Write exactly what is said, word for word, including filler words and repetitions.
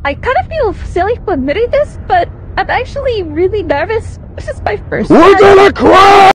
I kind of feel silly for admitting this, but I'm actually really nervous. This is my first We're time. gonna cry!